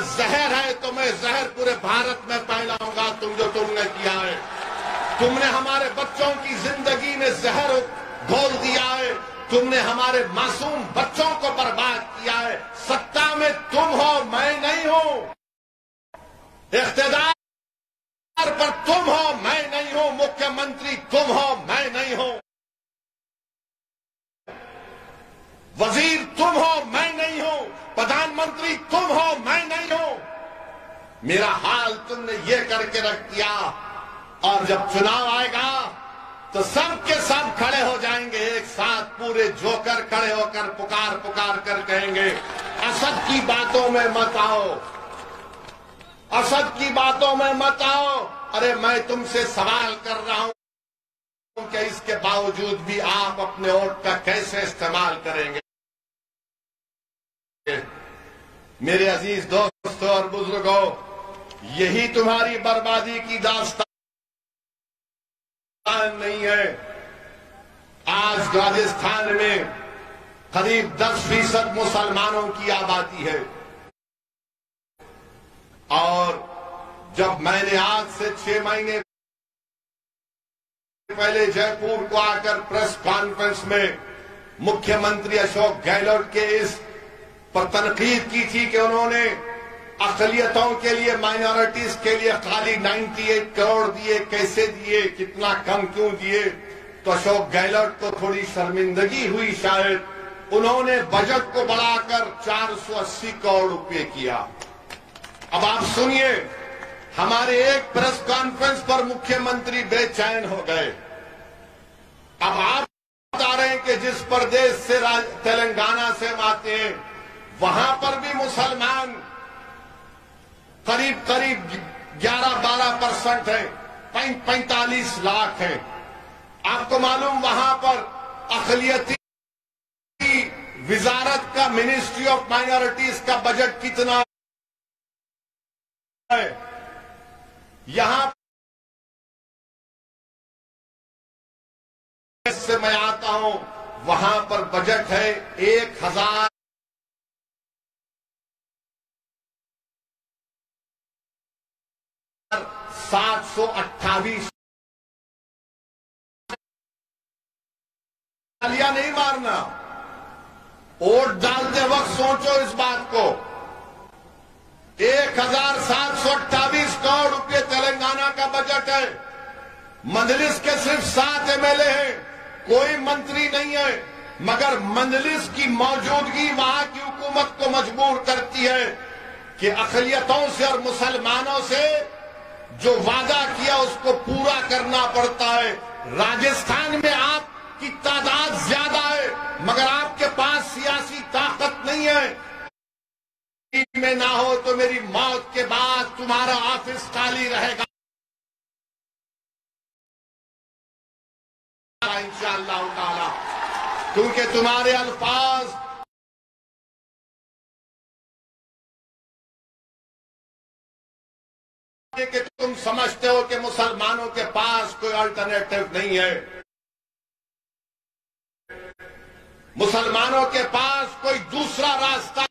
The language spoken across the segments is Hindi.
जहर है तो मैं जहर पूरे भारत में फैलाऊंगा। जो तुमने किया है, तुमने हमारे बच्चों की जिंदगी में जहर घोल दिया है, तुमने हमारे मासूम बच्चों को बर्बाद किया है। सत्ता में तुम हो, मैं नहीं हूं। इख्तिदार पर तुम हो, मैं नहीं हूं। मुख्यमंत्री तुम हो, मैं नहीं हूं। वजीर तुम हो, मैं नहीं हूं। प्रधानमंत्री तुम हो, मैं नहीं हूं। मेरा हाल तुमने ये करके रख दिया। और जब चुनाव आएगा तो सब के सब खड़े हो जाएंगे एक साथ, पूरे जोकर खड़े होकर पुकार पुकार कर कहेंगे, असद की बातों में मत आओ, असद की बातों में मत आओ। अरे मैं तुमसे सवाल कर रहा हूं कि इसके बावजूद भी आप अपने वोट का कैसे इस्तेमाल करेंगे। मेरे अजीज दोस्तों और बुजुर्गों, यही तुम्हारी बर्बादी की दास्तान नहीं है। आज राजस्थान में करीब 10% मुसलमानों की आबादी है। और जब मैंने आज से 6 महीने पहले जयपुर को आकर प्रेस कॉन्फ्रेंस में मुख्यमंत्री अशोक गहलोत के इस पर तनकीद की थी कि उन्होंने अक़लियतों के लिए, माइनॉरिटीज के लिए खाली 98 करोड़ दिए, कैसे दिए, कितना कम क्यों दिए, तो अशोक गहलोत को थोड़ी शर्मिंदगी हुई शायद। उन्होंने बजट को बढ़ाकर 480 करोड़ रुपए किया। अब आप सुनिए, हमारे एक प्रेस कॉन्फ्रेंस पर मुख्यमंत्री बेचैन हो गए। अब आप बता रहे हैं कि जिस प्रदेश से तेलंगाना से हम आते हैं, वहां पर भी मुसलमान करीब 11-12% है, 45 लाख है। आपको मालूम वहां पर अक़लियती विजारत का, मिनिस्ट्री ऑफ माइनॉरिटीज का बजट कितना है? यहां से मैं आता हूं, वहां पर बजट है 1728। तालियां नहीं मारना, वोट डालते वक्त सोचो इस बात को। 1728 करोड़ रुपए तेलंगाना का बजट है। मंजलिस के सिर्फ 7 एमएलए हैं, कोई मंत्री नहीं है, मगर मंजलिस की मौजूदगी वहां की हुकूमत को मजबूर करती है कि अक़लियतों से और मुसलमानों से जो वादा किया उसको पूरा करना पड़ता है। राजस्थान में आपकी तादाद ज्यादा है, मगर आपके पास सियासी ताकत नहीं है। में ना हो तो मेरी मौत के बाद तुम्हारा ऑफिस खाली रहेगा इंशाअल्लाह ताला, क्योंकि तुम्हारे अल्फाज कि तुम समझते हो कि मुसलमानों के पास कोई अल्टरनेटिव नहीं है, मुसलमानों के पास कोई दूसरा रास्ता।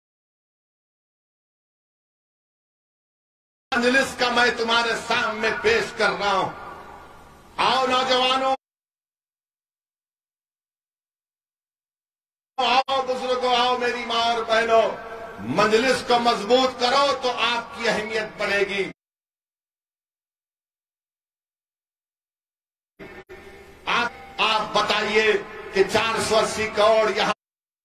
मजलिस का मैं तुम्हारे सामने पेश कर रहा हूं। आओ नौजवानों, आओ बुजुर्गों, आओ मेरी मां और बहनों, मजलिस को मजबूत करो तो आपकी अहमियत बढ़ेगी। आप बताइए कि 480 करोड़ यहां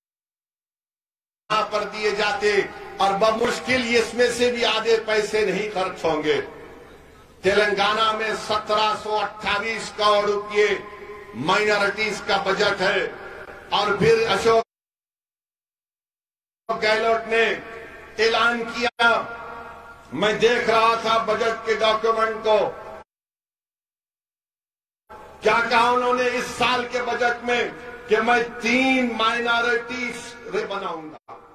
पर दिए जाते और बमुश्किल इसमें से भी आधे पैसे नहीं खर्च होंगे। तेलंगाना में 1728 करोड़ रुपए माइनॉरिटीज का बजट है। और फिर अशोक गहलोत ने ऐलान किया, मैं देख रहा था बजट के डॉक्यूमेंट को, क्या कहा उन्होंने इस साल के बजट में कि मैं 3 माइनॉरिटीज बनाऊंगा।